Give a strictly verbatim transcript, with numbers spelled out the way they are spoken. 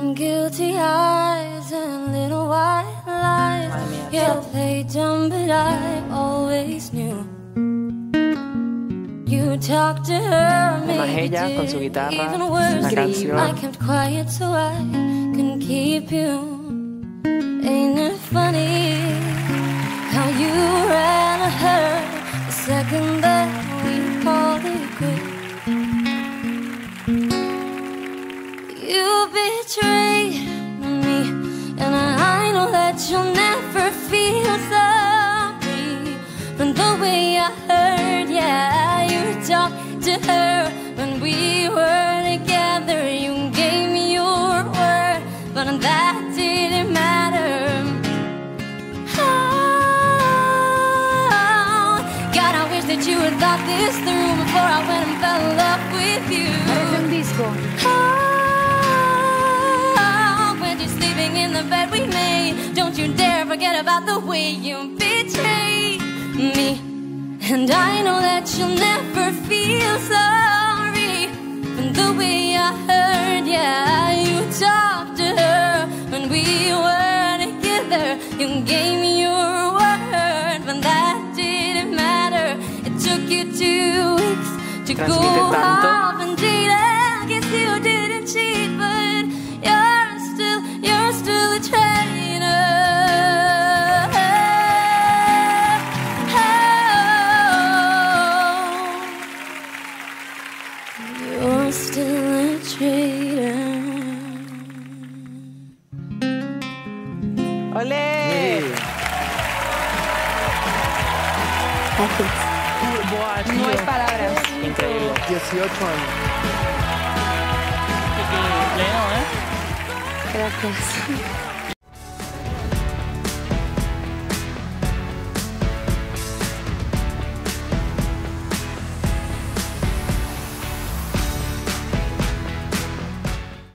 Some guilty eyes and little white lies. You play dumb, but I always knew. You talk to her, maybe did con su guitarra, even worse. una canción. I kept quiet so I can keep you. Ain't it funny how you ran a her the second that we called it quits? You betrayed me, and I know that you'll never feel sorry. But the way I heard, yeah, you talked to her when we were together. You gave me your word, but that didn't matter. Oh, God, I wish that you had thought this through before I went and fell in love with you. Parece un disco. In the bed we made, don't you dare forget about the way you betrayed me. And I know that you'll never feel sorry for the way I heard, yeah, you talked to her when we were together. You gave me your word, but that didn't matter. It took you two weeks to go off and date. I guess you didn't cheat, but you're still, you're still a traitor. Oh, you're still a traitor. ¡Olé! No hay palabras. Increíble. dieciocho años. Y pleno, ¿eh? Gracias.